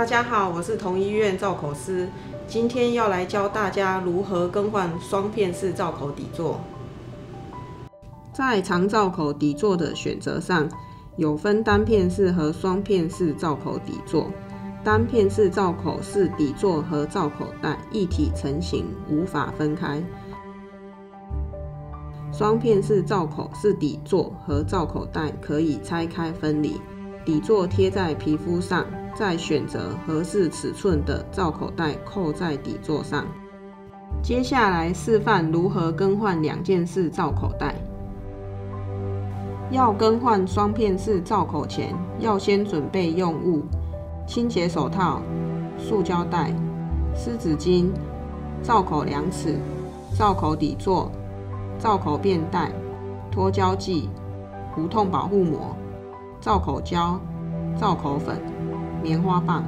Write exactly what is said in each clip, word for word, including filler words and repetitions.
家好，我是同医院造口师，今天要来教大家如何更换双片式造口底座。在长造口底座的选择上，有分单片式和双片式造口底座。单片式造口是底座和造口袋一体成型，无法分开。双片式造口是底座和造口袋可以拆开分离，底座贴在皮肤上，再选择合适尺寸的造口袋扣在底座上。接下来示范如何更换两件式造口袋。要更换双片式造口前，要先准备用物：清洁手套、塑胶袋、湿纸巾、造口量尺、造口底座、造口便袋、脱胶剂、无痛保护膜、造口胶、造口粉、棉花棒。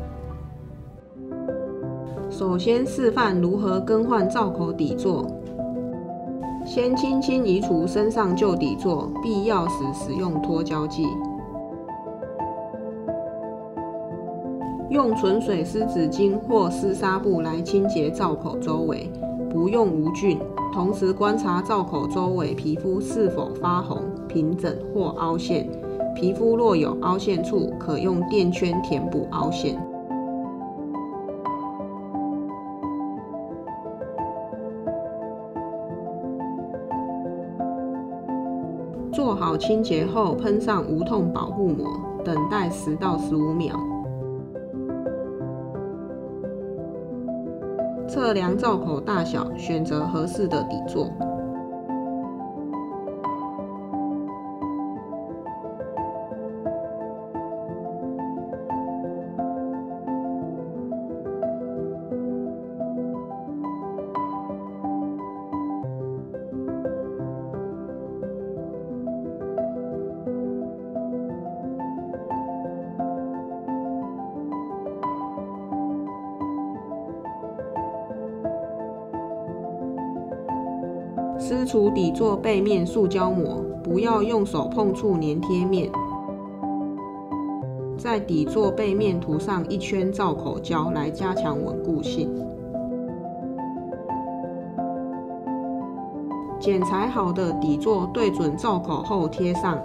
首先示范如何更换造口底座。先轻轻移除身上旧底座，必要时使用脱胶剂。用纯水湿纸巾或湿纱布来清洁造口周围，不用无菌。同时观察造口周围皮肤是否发红、平整或凹陷。皮肤若有凹陷处，可用垫圈填补凹陷。做好清洁后，喷上无痛保护膜，等待十到十五秒。测量造口大小，选择合适的底座。撕除底座背面塑胶膜，不要用手碰触粘贴面。在底座背面涂上一圈造口胶来加强稳固性。剪裁好的底座对准造口后贴上。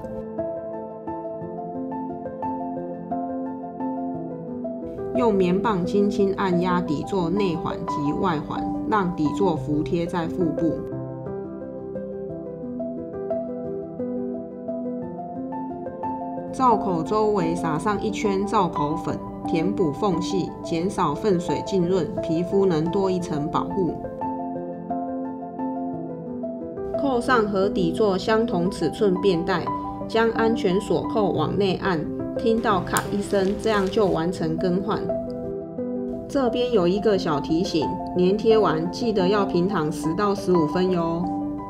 用棉棒轻轻按压底座内环及外环，让底座服贴在腹部。造口周围撒上一圈造口粉，填补缝隙，减少粪水浸润，皮肤能多一层保护。扣上和底座相同尺寸便袋，将安全锁扣往内按，听到咔一声，这样就完成更换。这边有一个小提醒，粘贴完记得要平躺十到十五分哟。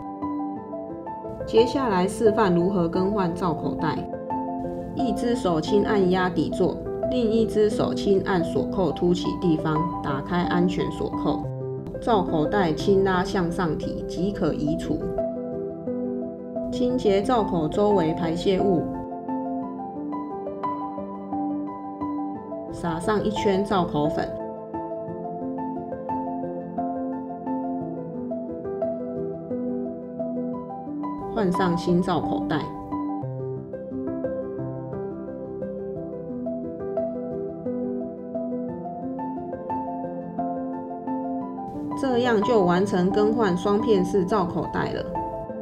接下来示范如何更换造口袋。一只手轻按压底座，另一只手轻按锁扣凸起地方，打开安全锁扣。造口袋轻拉向上提，即可移除。清洁造口周围排泄物，撒上一圈造口粉。换上新造口袋。这样就完成更换双片式造口袋了。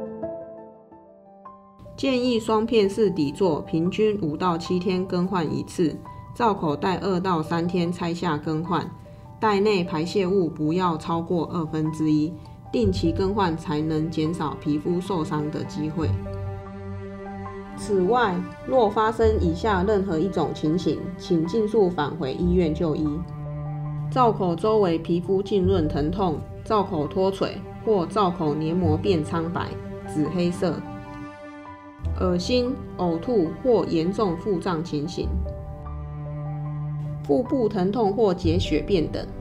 建议双片式底座平均五到七天更换一次，造口袋二到三天拆下更换。袋内排泄物不要超过二分之一，定期更换才能减少皮肤受伤的机会。此外，若发生以下任何一种情形，请尽速返回医院就医。造口周围皮肤浸润疼痛，造口脱垂或造口黏膜变苍白、紫黑色，恶心、呕吐或严重腹胀情形，腹部疼痛或结血便等。